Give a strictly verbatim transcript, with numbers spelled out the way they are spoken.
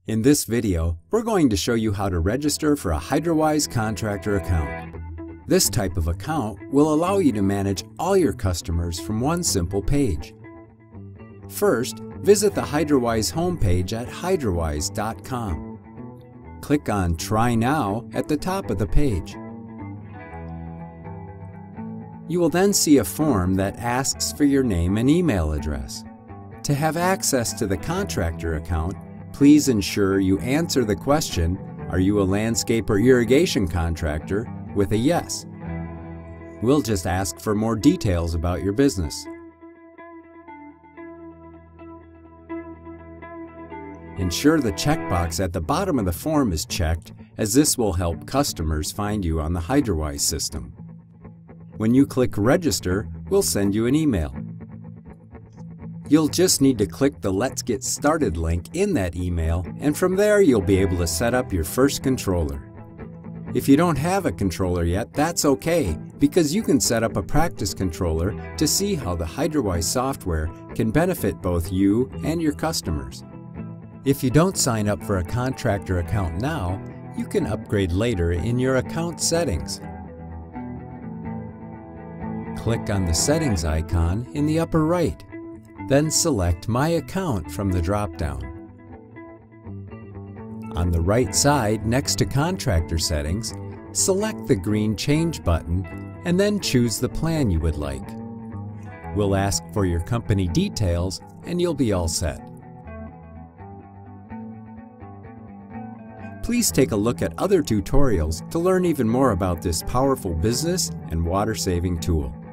In this video, we're going to show you how to register for a Hydrawise contractor account. This type of account will allow you to manage all your customers from one simple page. First, visit the Hydrawise homepage at hydrawise dot com. Click on Try Now at the top of the page. You will then see a form that asks for your name and email address. To have access to the contractor account, please ensure you answer the question, "Are you a landscape or irrigation contractor?" with a yes. We'll just ask for more details about your business. Ensure the checkbox at the bottom of the form is checked, as this will help customers find you on the Hydrawise system. When you click Register, we'll send you an email. You'll just need to click the Let's Get Started link in that email, and from there you'll be able to set up your first controller. If you don't have a controller yet, that's okay, because you can set up a practice controller to see how the Hydrawise software can benefit both you and your customers. If you don't sign up for a contractor account now, you can upgrade later in your account settings. Click on the Settings icon in the upper right. Then select My Account from the drop-down. On the right side, next to Contractor Settings, select the green Change button and then choose the plan you would like. We'll ask for your company details and you'll be all set. Please take a look at other tutorials to learn even more about this powerful business and water-saving tool.